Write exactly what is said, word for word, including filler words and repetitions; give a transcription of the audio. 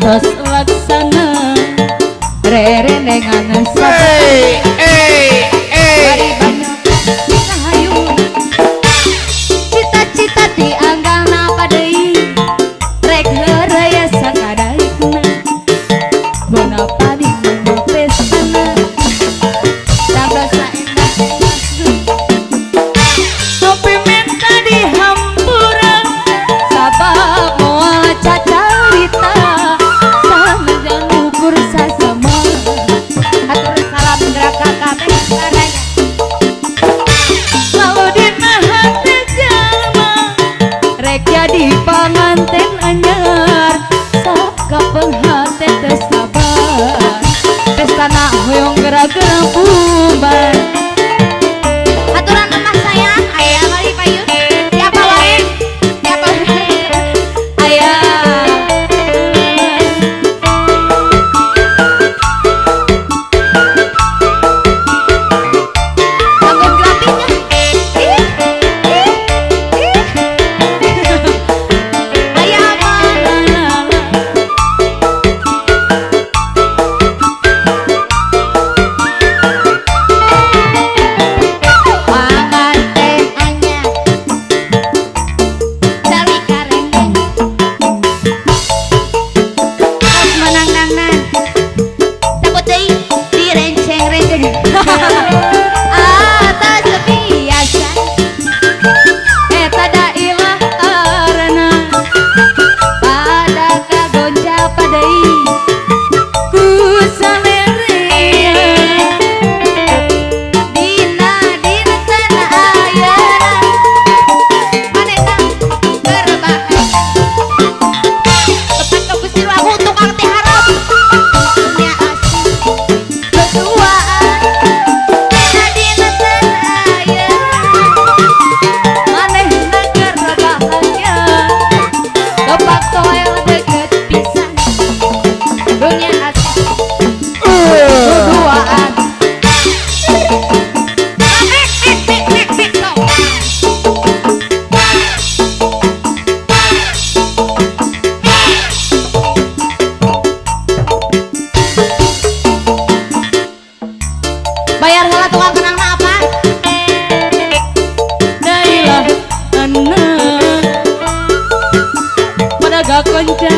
tos laksana rere dengan hey hey hey cita-cita dianggana padai rek raya sakadaikna bona padi pestana tangga saendah topi minta dihampura sabab moal cacarita sama jangan ukur sasama atur salam neraka kabeh saraya lalu dina hati jalma rek jadi panganten anyar saka penghati teu sabar pestana hoyong gerak-gerak bubar aturan emas sayang aya kali payun siapa wae siapa wae aya tanggung grafiknya ih ih ih aya mana panganten anyar dari karendeng pas menang-nangan takut deui direnceng-renceng atas biasa eta da ilah arana pada kagoncal padai ku salerea dina dina tanah ayeuna manehna berbahagia tepat ke Gusti Rabu tukang teh harap dunia asih berduaan dina dina tanah ayeuna manehna berbahagia tepat toel deket pisan dunia asih berduaan bayar heula tukang kenang apa? Dailah anak pada gak konca